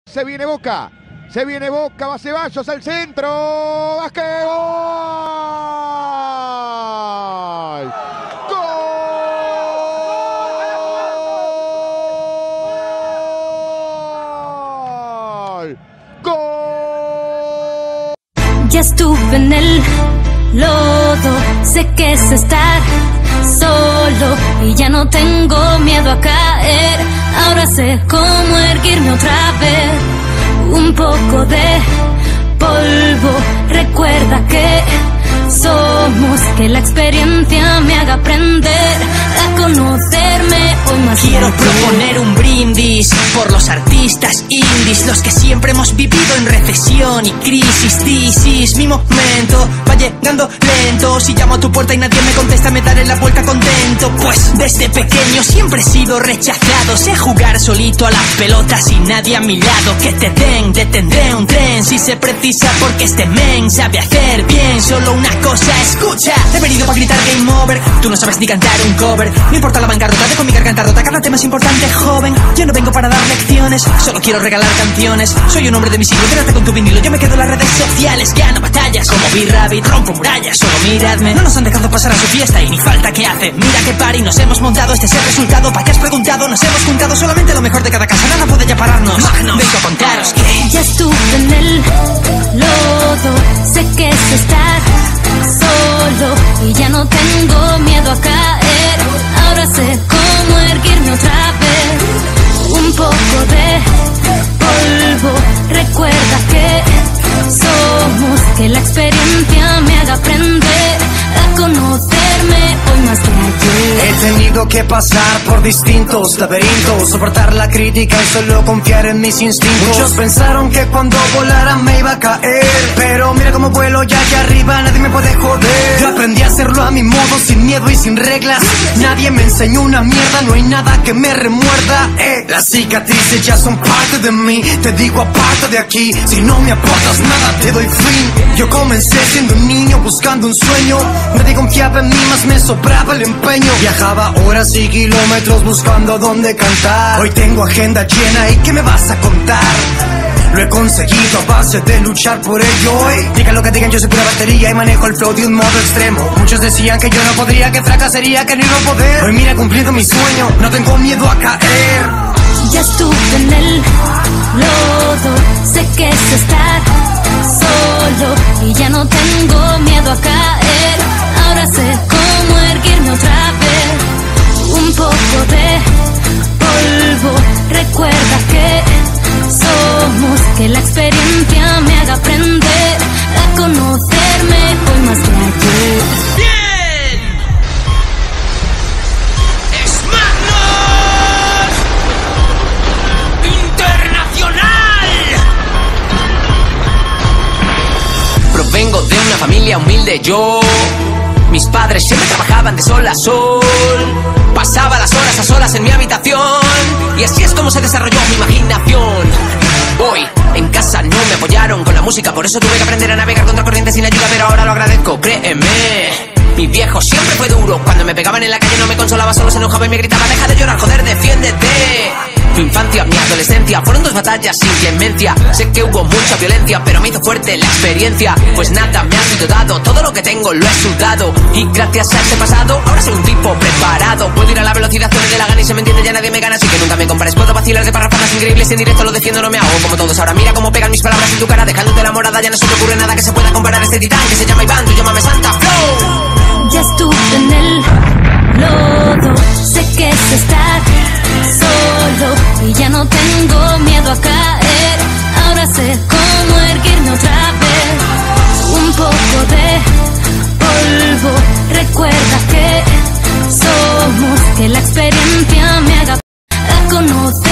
Se viene Boca, va Ceballos al centro, Vázquez, ¡gol! ¡Gol! ¡Gol! Ya estuve en el lodo, sé que es estar solo y ya no tengo miedo a caer. Ahora sé cómo erguirme otra vez. Un poco de polvo, recuerda que somos, que la experiencia me haga aprender a conocerme hoy más. Quiero proponer un brindis por los artistas indies, los que siempre hemos vivido en recesión y crisis. This is mi momento, va llegando lento. Si llamo a tu puerta y nadie me contesta, me daré la vuelta contento. Pues desde pequeño siempre he sido rechazado. Sé jugar solito a las pelotas y nadie a mi lado. Que te den, detendré un tren si se precisa, porque este men sabe hacer bien solo una cosa, escucha. He venido para gritar game over, tú no sabes ni cantar un cover. No importa la bancarrota, dejo mi garganta rota. Cada tema es importante, joven. Yo no vengo para dar lecciones, solo quiero regalar canciones. Soy un hombre de mi siglo, quédate con tu vinilo. Yo me quedo en las redes sociales, gano batallas como B-Rabbit, rompo murallas, solo miradme. No nos han dejado pasar a su fiesta y ni falta que hace. Mira que party nos hemos montado, este es el resultado. ¿Para qué has preguntado? Nos hemos juntado solamente lo mejor de cada casa, nada puede ya pararnos. Magno, vengo a contaros que ya estuve en el lodo, sé que es estar solo y ya no tengo miedo a caer. Ahora sé cómo erguirme otra vez. Un poco de polvo, recuerda que somos, que la experiencia me haga aprender a conocerme hoy más que ayer. He tenido que pasar por distintos laberintos, soportar la crítica y solo confiar en mis instintos. Muchos pensaron que cuando volara me iba a caer, pero mira cómo vuelo ya allá arriba, nadie me puede joder. Yo aprendí a hacerlo a mi modo, sin miedo y sin reglas. Nadie me enseñó una mierda, no hay nada que me remuerda. Las cicatrices ya son parte de mí, te digo aparte de aquí. Si no me aportas nada te doy fin. Yo comencé siendo un niño buscando un sueño, nadie confiaba en mí, más me sobraba el empeño. Viajaba horas y kilómetros buscando dónde cantar. Hoy tengo agenda llena y ¿qué me vas a contar? Lo he conseguido a base de luchar por ello. Digan lo que digan, yo soy pura batería y manejo el flow de un modo extremo. Muchos decían que yo no podría, que fracasaría, que no iba a poder. Hoy mira, cumpliendo mi sueño, no tengo miedo a caer. Ya estuve en el lodo, sé que es estar solo y ya no tengo miedo a caer. Ahora sé cómo erguirme otra vez. Un poco de polvo, recuerda que somos, que la experiencia me haga aprender a conocerme hoy más que ayer. ¡bien! ¡Es Magnos Internacional! Provengo de una familia humilde, yo. Mis padres siempre trabajaban de sol a sol. Pasaba las horas a solas en mi habitación, y así es como se desarrolló mi imaginación. Hoy en casa no me apoyaron con la música, por eso tuve que aprender a navegar contra corriente sin ayuda, pero ahora lo agradezco, créeme. Mi viejo siempre fue duro, cuando me pegaban en la calle no me consolaba, solo se enojaba y me gritaba: deja de llorar, joder, defiéndete. Mi infancia, mi adolescencia, fueron 2 batallas sin clemencia. Sé que hubo mucha violencia, pero me hizo fuerte la experiencia. Pues nada me ha sido dado, todo lo que tengo lo he sudado. Y gracias a este pasado, ahora soy un tipo preparado. Puedo ir a la velocidad que me dé la gana y se me entiende, ya nadie me gana, así que nunca me compares. Puedo vacilar de parrafadas increíbles, en directo lo defiendo, no me hago como todos. Ahora mira cómo pegan mis palabras en tu cara, dejándote la morada. Ya no se me ocurre nado que se pueda comparar a este titán que se llama Iván, tú llámame Santa Flow. Ya estuve en el lodo, sé que es estar solo y ya no tengo miedo a caer. Ahora sé cómo erguirme otra vez. Un poco de polvo, recuerda que somos, que la experiencia me haga a conocer.